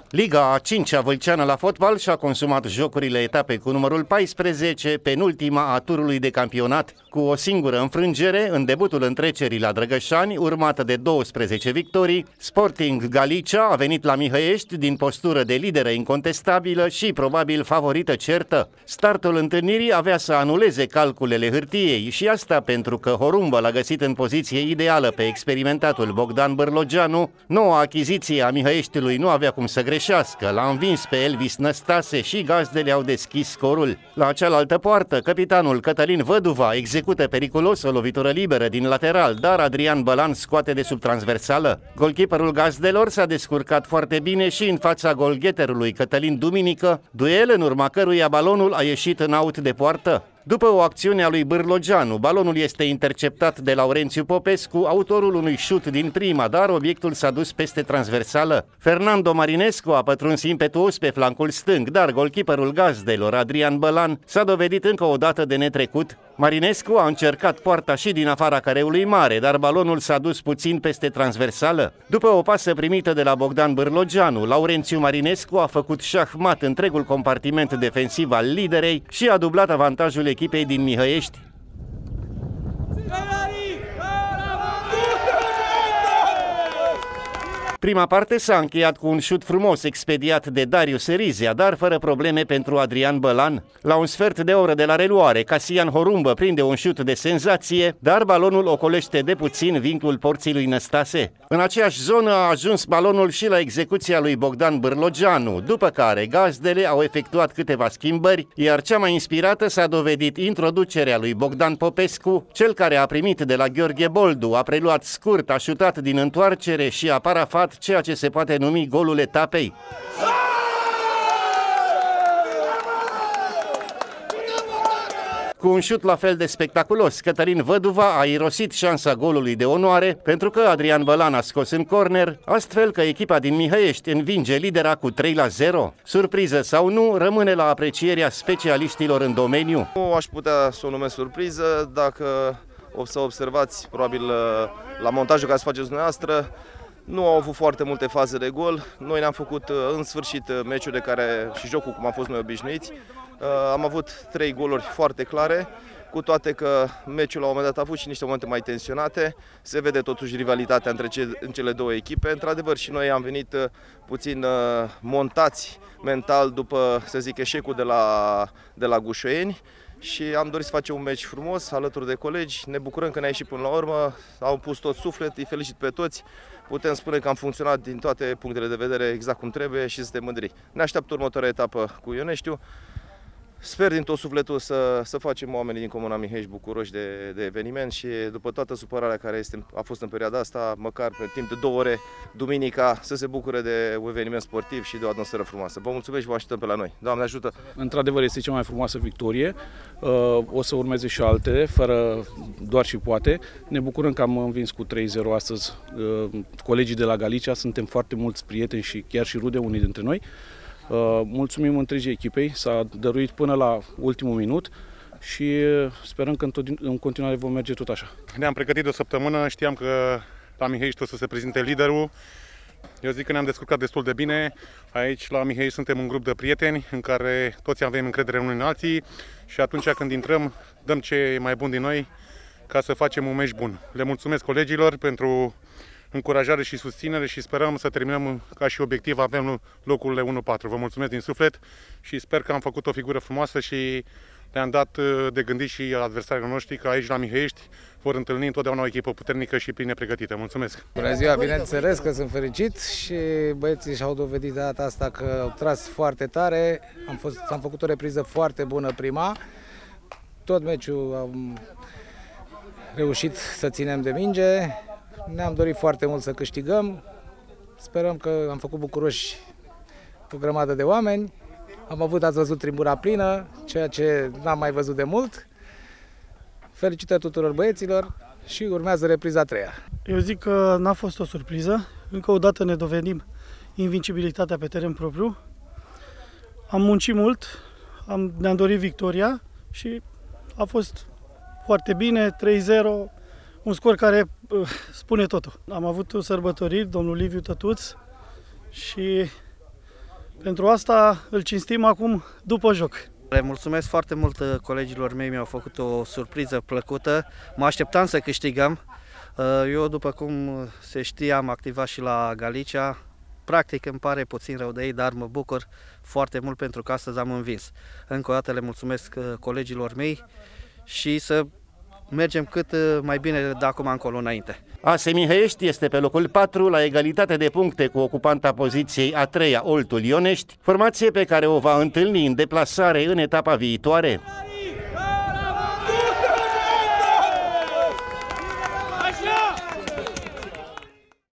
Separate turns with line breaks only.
Liga a 5-a vâlceană la fotbal și-a consumat jocurile etapei cu numărul 14, penultima a turului de campionat, cu o singură înfrângere în debutul întrecerii la Drăgășani, urmată de 12 victorii. Sporting Galicia a venit la Mihăiești din postură de lideră incontestabilă și probabil favorită certă. Startul întâlnirii avea să anuleze calculele hârtiei și asta pentru că Horumbă l-a găsit în poziție ideală pe experimentatul Bogdan Bârlogeanu. Noua achiziție a Mihăieștiului nu avea cum să greșească, l-a învins pe Elvis Năstase și gazdele au deschis scorul. La cealaltă poartă, capitanul Cătălin Văduva execută periculos o lovitură liberă din lateral, dar Adrian Bălan scoate de sub transversală. Golkeeperul gazdelor s-a descurcat foarte bine și în fața golgheterului Cătălin Duminică, duel în urma căruia balonul a ieșit în aut de poartă. După o acțiune a lui Bârlogeanu, balonul este interceptat de Laurențiu Popescu, autorul unui șut din prima, dar obiectul s-a dus peste transversală. Fernando Marinescu a pătruns impetuos pe flancul stâng, dar golkeeperul gazdelor, Adrian Bălan, s-a dovedit încă o dată de netrecut. Marinescu a încercat poarta și din afara careului mare, dar balonul s-a dus puțin peste transversală. După o pasă primită de la Bogdan Bârlogeanu, Laurențiu Marinescu a făcut șahmat întregul compartiment defensiv al liderei și a dublat avantajul echipei din Mihăiești. Prima parte s-a încheiat cu un șut frumos expediat de Darius Rizea, dar fără probleme pentru Adrian Bălan. La un sfert de oră de la reluare, Casian Horumbă prinde un șut de senzație, dar balonul ocolește de puțin vincul porții lui Năstase. În aceeași zonă a ajuns balonul și la execuția lui Bogdan Bârlogeanu, după care gazdele au efectuat câteva schimbări, iar cea mai inspirată s-a dovedit introducerea lui Bogdan Popescu, cel care a primit de la Gheorghe Boldu, a preluat scurt, a șutat din întoarcere și a parafat ceea ce se poate numi golul etapei. Cu un șut la fel de spectaculos, Cătălin Văduva a irosit șansa golului de onoare pentru că Adrian Bălan a scos în corner, astfel că echipa din Mihăiești învinge lidera cu 3-0. Surpriză sau nu, rămâne la aprecierea specialiștilor în domeniu.
Nu aș putea să o numesc surpriză, dacă o să observați probabil la montajul care se face dumneavoastră, nu au avut foarte multe faze de gol. Noi ne-am făcut în sfârșit meciul de care și jocul cum am fost noi obișnuiți. Am avut 3 goluri foarte clare, cu toate că meciul la un moment dat a avut și niște momente mai tensionate. Se vede totuși rivalitatea în cele două echipe. Într-adevăr și noi am venit puțin montați mental după, să zic, eșecul de la Gușoieni. Și am dorit să facem un meci frumos alături de colegi. Ne bucurăm că ne-a ieșit până la urmă, au pus tot suflet, îi felicit pe toți. Putem spune că am funcționat din toate punctele de vedere exact cum trebuie și suntem mândri. Ne așteaptă următoarea etapă cu Ioneștiu. Sper din tot sufletul să facem oamenii din Comuna Mihăiești bucuroși de eveniment și după toată supărarea care a fost în perioada asta, măcar pe timp de 2 ore, duminica, să se bucure de un eveniment sportiv și de o atmosferă frumoasă. Vă mulțumesc și vă așteptăm pe la noi. Doamne ajută! Într-adevăr
este cea mai frumoasă victorie, o să urmeze și altele, fără doar și poate. Ne bucurăm că am învins cu 3-0 astăzi colegii de la Galicia, suntem foarte mulți prieteni și chiar și rude unii dintre noi. Mulțumim întregii echipei, s-a dăruit până la ultimul minut și sperăm că în continuare vom merge tot așa.
Ne-am pregătit de o săptămână, știam că la Mihăiești o să se prezinte liderul. Eu zic că ne-am descurcat destul de bine. Aici la Mihăiești suntem un grup de prieteni în care toți avem încredere unii în alții și atunci când intrăm dăm ce e mai bun din noi ca să facem un meci bun. Le mulțumesc colegilor pentru încurajare și susținere și sperăm să terminăm ca și obiectiv, avem locurile 1-4. Vă mulțumesc din suflet și sper că am făcut o figură frumoasă și le-am dat de gândit și adversarilor noștri că aici la Mihăiești vor întâlni întotdeauna o echipă puternică și bine pregătită. Mulțumesc!
Bună ziua, bineînțeles că sunt fericit și băieții și-au dovedit de data asta că au tras foarte tare. Am făcut o repriză foarte bună prima. Tot meciul am reușit să ținem de minge. Ne-am dorit foarte mult să câștigăm, sperăm că am făcut bucuroși o grămadă de oameni, ați văzut tribuna plină, ceea ce n-am mai văzut de mult. Felicitări tuturor băieților și urmează repriza a 3-a.
Eu zic că n-a fost o surpriză, încă o dată ne dovedim invincibilitatea pe teren propriu. Am muncit mult, ne-am dorit victoria și a fost foarte bine, 3-0. Un scor care spune totul. Am avut sărbătoriri, domnul Liviu Tătuț, și Pentru asta îl cinstim acum după joc.
Le mulțumesc foarte mult colegilor mei, mi-au făcut o surpriză plăcută. Mă așteptam să câștigăm. Eu, după cum se știe, am activat și la Galicia. Practic îmi pare puțin rău de ei, dar mă bucur foarte mult pentru că astăzi am învins. Încă o dată le mulțumesc colegilor mei și să mergem cât mai bine de acum încolo înainte.
AS Mihăiești este pe locul 4 la egalitate de puncte cu ocupanta poziției a 3-a Oltul Ionești, formație pe care o va întâlni în deplasare în etapa viitoare.